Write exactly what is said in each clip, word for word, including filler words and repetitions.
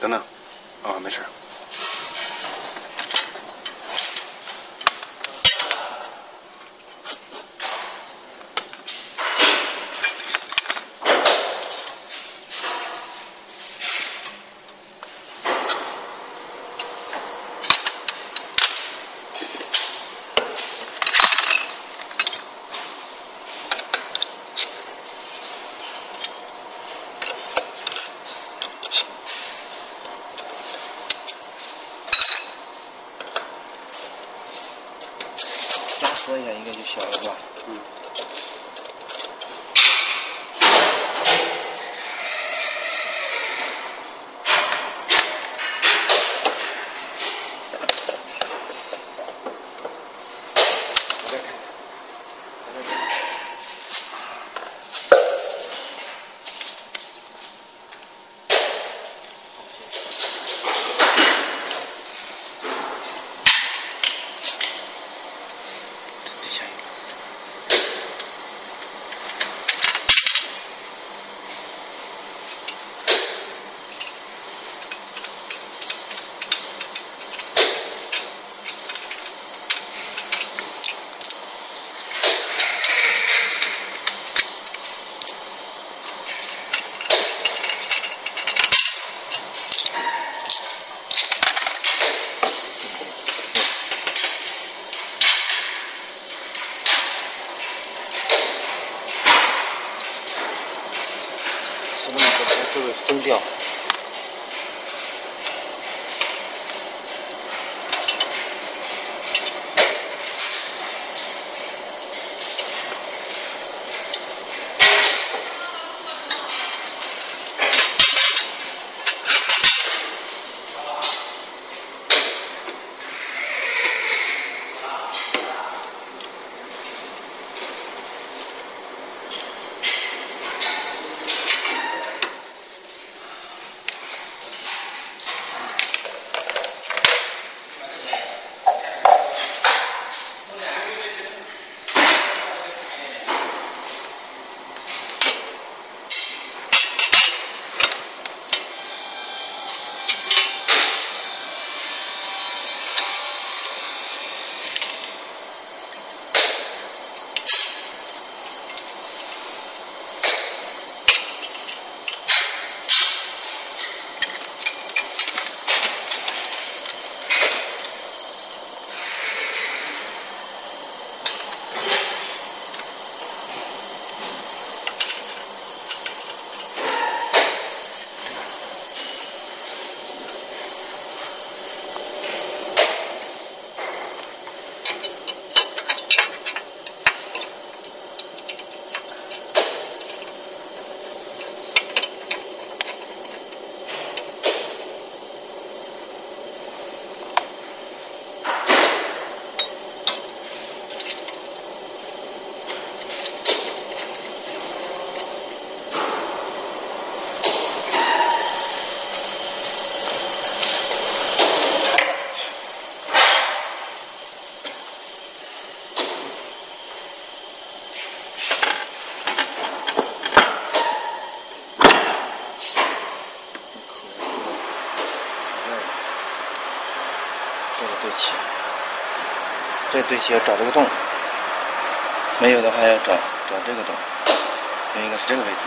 等等，啊，没事。 缩一下应该就小了，是吧？嗯。会不会松掉？这个对齐，这个对齐要找这个洞，没有的话要找找这个洞，应该是这个位置。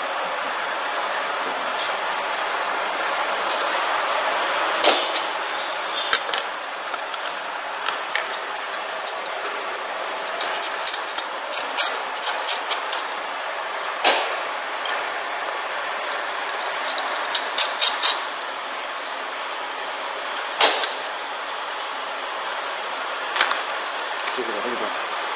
就是在这个地方。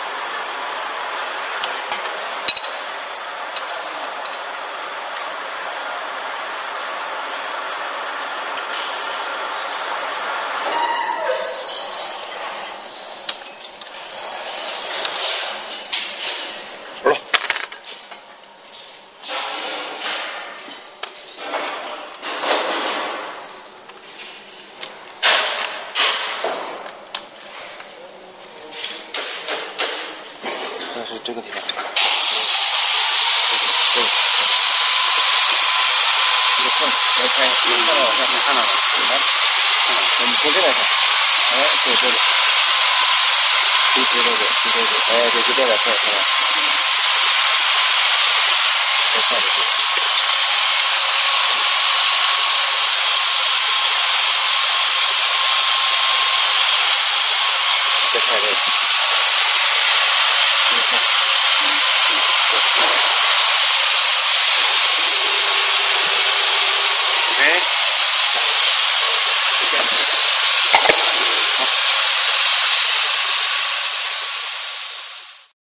好了。是这个地方，这个这个这个洞。 来看，你看到我看没看到？来，看，我们从这边看，哎，对这里，对对对对对对对，哎，对，就这点事儿，看到？再看一次。再看这个。